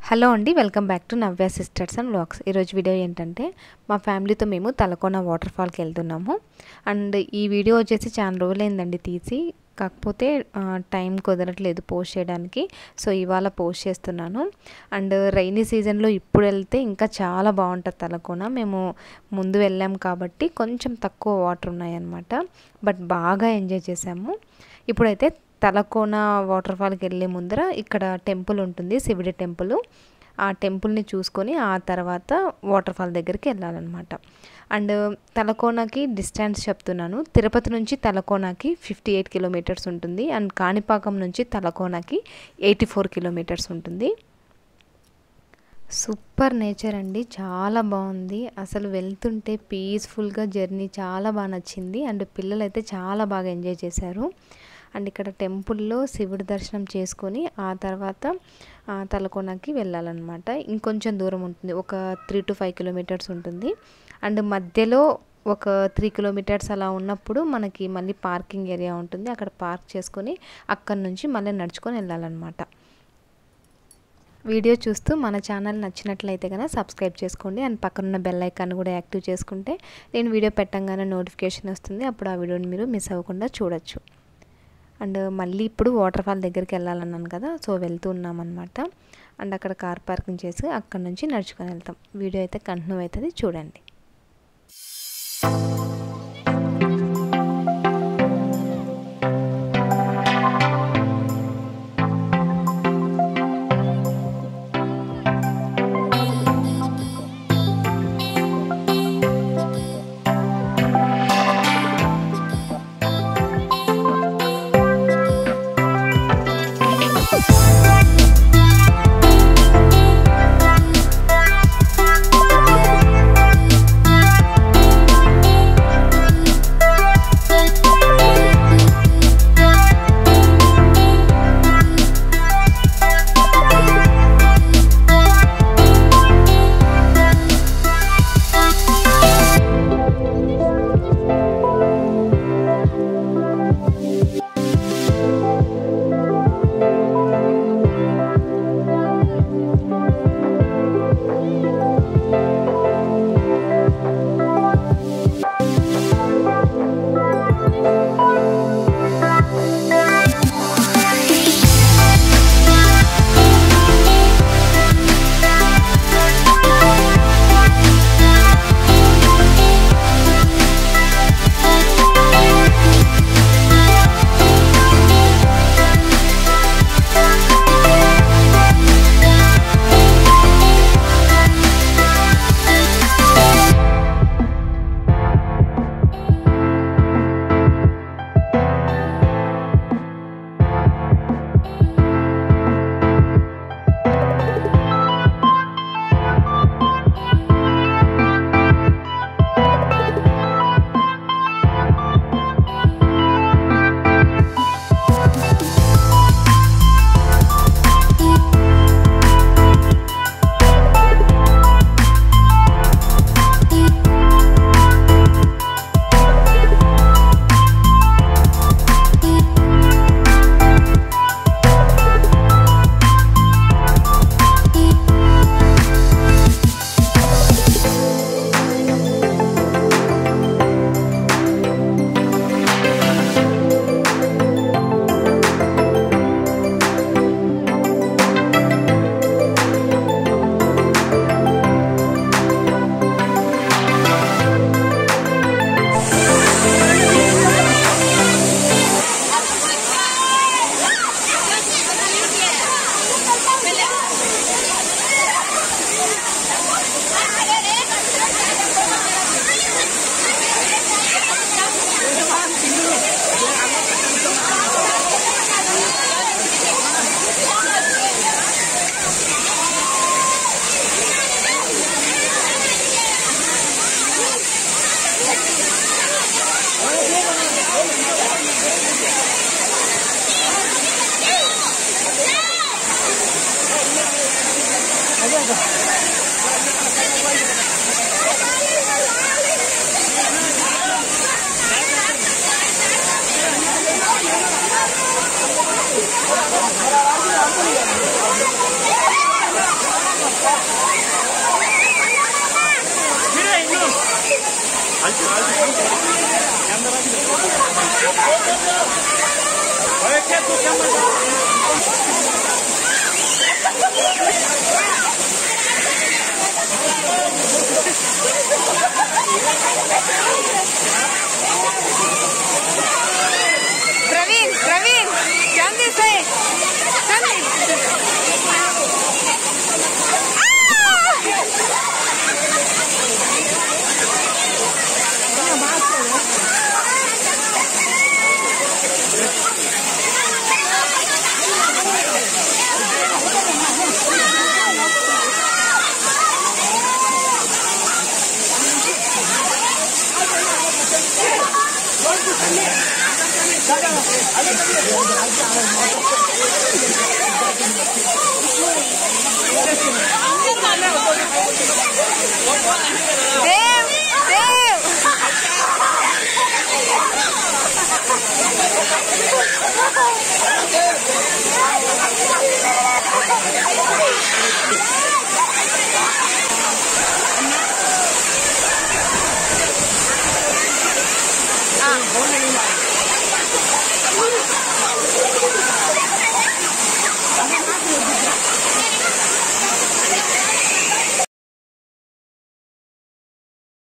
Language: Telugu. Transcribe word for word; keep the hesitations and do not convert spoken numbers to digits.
హలో అండి, welcome back to Navya sisters and vlogs. ఈరోజు వీడియో ఏంటంటే మా ఫ్యామిలీతో మేము తలకోన వాటర్ ఫాల్కి వెళ్తున్నాము. అండ్ ఈ వీడియో వచ్చేసి చాలా రోజులైందండి తీసి, కాకపోతే టైం కుదరట్లేదు పోస్ట్ చేయడానికి. సో ఇవాళ పోస్ట్ చేస్తున్నాను. అండ్ రైనీ సీజన్లో ఇప్పుడు వెళ్తే ఇంకా చాలా బాగుంటుంది తలకోన. మేము ముందు వెళ్ళాం కాబట్టి కొంచెం తక్కువ వాటర్ ఉన్నాయన్నమాట, బట్ బాగా ఎంజాయ్ చేసాము. ఇప్పుడైతే తలకోన వాటర్ ఫాల్కి వెళ్ళే ముందర ఇక్కడ టెంపుల్ ఉంటుంది, శివుడి టెంపుల్. ఆ టెంపుల్ని చూసుకొని ఆ తర్వాత వాటర్ ఫాల్ దగ్గరికి వెళ్ళాలన్నమాట. అండ్ తలకోనకి డిస్టెన్స్ చెప్తున్నాను. తిరుపతి నుంచి తలకోనకి ఫిఫ్టీ ఎయిట్ కిలోమీటర్స్ ఉంటుంది. అండ్ కాణిపాకం నుంచి తలకోనకి ఎయిటీ ఫోర్ కిలోమీటర్స్ ఉంటుంది. సూపర్ నేచర్ అండి, చాలా బాగుంది. అసలు వెళ్తుంటే పీస్ఫుల్గా జర్నీ చాలా బాగా నచ్చింది. అండ్ పిల్లలు అయితే చాలా బాగా ఎంజాయ్ చేశారు. అండ్ ఇక్కడ టెంపుల్లో శివుడి దర్శనం చేసుకొని ఆ తర్వాత తలకోనకి వెళ్ళాలన్నమాట. ఇంకొంచెం దూరం ఉంటుంది, ఒక త్రీ టు ఫైవ్ కిలోమీటర్స్ ఉంటుంది. అండ్ మధ్యలో ఒక త్రీ కిలోమీటర్స్ అలా ఉన్నప్పుడు మనకి మళ్ళీ పార్కింగ్ ఏరియా ఉంటుంది, అక్కడ పార్క్ చేసుకొని అక్కడి నుంచి మళ్ళీ నడుచుకొని వెళ్ళాలన్నమాట. వీడియో చూస్తూ మన ఛానల్ నచ్చినట్లయితే కనుక సబ్స్క్రైబ్ చేసుకోండి. అండ్ పక్కనున్న బెల్ ఐకాన్ కూడా యాక్టివ్ చేసుకుంటే నేను వీడియో పెట్టంగానే నోటిఫికేషన్ వస్తుంది, అప్పుడు ఆ వీడియోని మీరు మిస్ అవ్వకుండా చూడొచ్చు. అండ్ మళ్ళీ ఇప్పుడు వాటర్ ఫాల్ దగ్గరికి వెళ్ళాలన్నాను కదా, సో వెళ్తూ ఉన్నామన్నమాట. అండ్ అక్కడ కార్ పార్కింగ్ చేసి అక్కడ నుంచి నడుచుకొని వెళ్తాం. వీడియో అయితే కంటిన్యూ అవుతుంది, చూడండి. Olha que é do